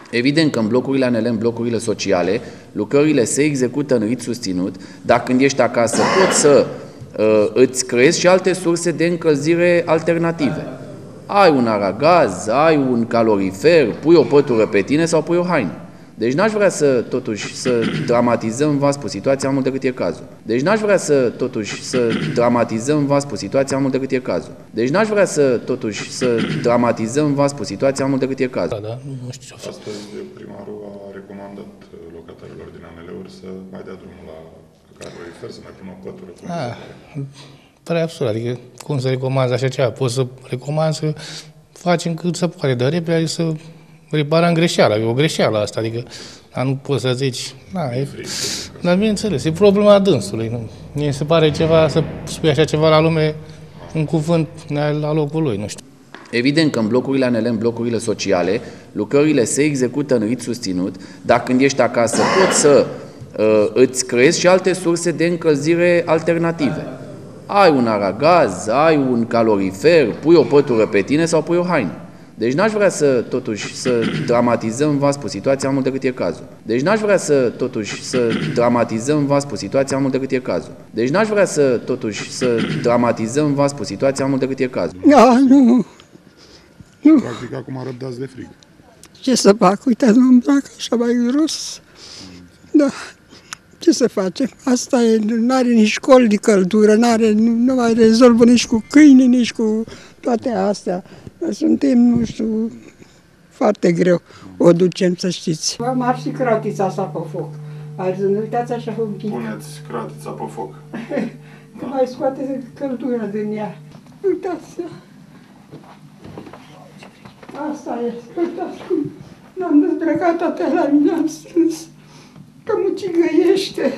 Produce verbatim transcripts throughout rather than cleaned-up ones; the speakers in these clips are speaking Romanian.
Evident că în blocurile A N L, în blocurile sociale, lucrările se execută în ritm susținut, dar când ești acasă poți să uh, îți creezi și alte surse de încălzire alternative. Ai un aragaz, ai un calorifer, pui o pătură pe tine sau pui o haină. Deci n-aș vrea să, totuși, să dramatizăm, v-am spus, situația mult decât e cazul. Deci n-aș vrea să, totuși, să dramatizăm, v-am spus, situația mult decât e cazul. Deci n-aș vrea să, totuși, să dramatizăm, v-am spus, situația mult decât e cazul. Da, da, nu știu ce a fost. Astăzi primarul a recomandat locatarilor din A N L-uri să mai dea drumul la calorifer, să mai pună o pătură. Ah, pare absurd, adică cum să recomanzi așa ceva? Poți să recomanzi să facem cât se poate de repede, adică să reparăm greșeala, e o greșeală asta, adică dar nu poți să zici, na, e, dar bineînțeles, e problema dânsului, nu? Mie se pare ceva, să spui așa ceva la lume, un cuvânt la locul lui, nu știu. Evident că în blocurile A N L, în blocurile sociale, lucrările se execută în ritm susținut, dar când ești acasă poți să uh, îți creezi și alte surse de încălzire alternative. Ai un aragaz, ai un calorifer, pui o pătură pe tine sau pui o haină. Deci n-aș vrea să, totuși, să dramatizăm, v-am spus, situația mult decât e cazul. Deci n-aș vrea să, totuși, să dramatizăm, v-am spus, situația mult decât e cazul. Deci n-aș vrea să, totuși, să dramatizăm, v-am spus, situația mult decât e cazul. Da, nu. Nu. Practic, acum răbdați de frig. Ce să fac? Uite, mă îmbrac așa mai gros. Da. Ce să facem? Asta e, nu are nici școli de căldură, n-are, nu, nu mai rezolvă nici cu câini, nici cu toate astea. Suntem, nu știu, foarte greu o ducem, să știți. Am ars și cratița asta pe foc. Arzând, uitați așa un pic. Puneți cratița pe foc. Că mai scoate căldură din ea. Uitați. Asta e. Uitați cum n-am dezbrăcat atât la mine, am strâns. Că mucigăiește.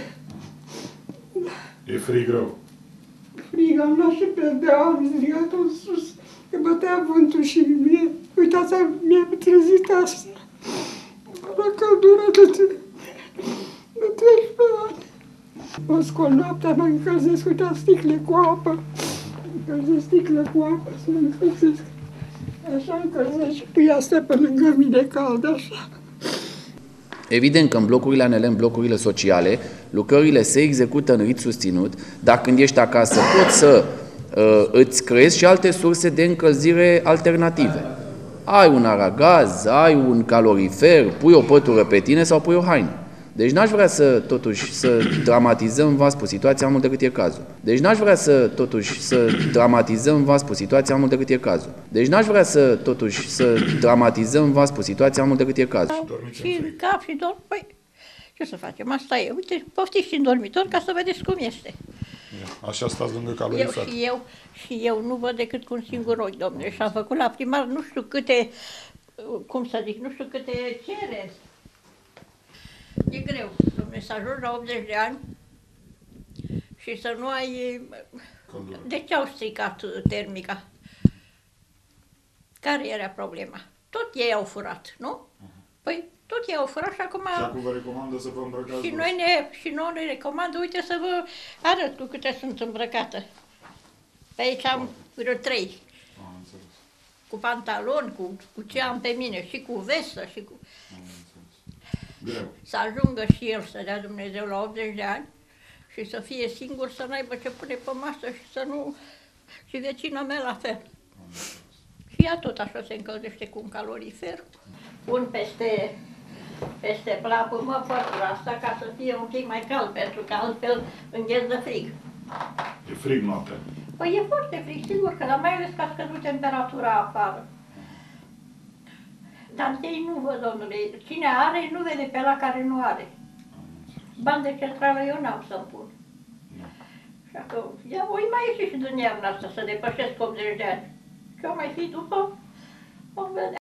E frig rău. Frig, am luat și pe de am strigat în sus. Că bătea vântul și mie, uitați, mi-a trezit asta. La căldură de, de treisprezece ani. Mă scol noaptea, mă încălzesc, uitați, sticle cu apă. Încălzesc sticle cu apă, să mă încălzesc. Așa încălzesc și pui astea pe lângă mine caldă, așa. Evident că în blocurile A N L, în blocurile sociale, lucrările se execută în ritm susținut, dar când ești acasă poți să uh, îți creezi și alte surse de încălzire alternative. Ai un aragaz, ai un calorifer, pui o pătură pe tine sau pui o haină. Deci n-aș vrea să, totuși, să dramatizăm, v-am spus, situația mult decât e cazul. Deci n-aș vrea să, totuși, să dramatizăm, v-am spus, situația mult decât e cazul. Deci n-aș vrea să, totuși, să dramatizăm, v-am spus, situația mult decât e cazul. Și în cap și dorm, păi, ce să facem, asta e. Uite, poftiți și în dormitor ca să vedeți cum este. Așa stați lângă Eu calorifer. și eu, și eu nu văd decât cu un singur ochi, domnule, și am făcut la primar nu știu câte, cum să zic, nu știu câte cereri. E greu, domnule, să ajungi la optzeci de ani și să nu ai... Căldură. De ce au stricat termica? Care era problema? Tot ei au furat, nu? Păi tot ei au furat și acum... Și acum vă recomandă să vă îmbrăcați. Și noi ne, și noi ne recomandă, uite să vă arăt cu câte sunt îmbrăcată. Pe aici am vreo trei. Am înțeles. Cu pantaloni, cu, cu ce am pe mine, și cu vestă, și cu... Am înțeles. Greu. Să ajungă și el să dea Dumnezeu la optzeci de ani și să fie singur, să n-aibă ce pune pe masă și să nu... Și vecina mea la fel. Și ea tot așa se încălzește cu un calorifer. Pun peste, peste plapă, mă, pătura asta ca să fie un pic mai cald, pentru că altfel îngheț de frig. E frig noaptea. Păi e foarte frig, sigur că, dar mai ales că a scăzut temperatura afară. Dar ei nu văd, domnule, cine are, nu vede pe la care nu are. Bani de centrală eu n-am să-mi pun. Așa că, ia, oi mai ieși și din iarna asta să depășesc optzeci de ani. Ce-o mai fi după, vom vedea.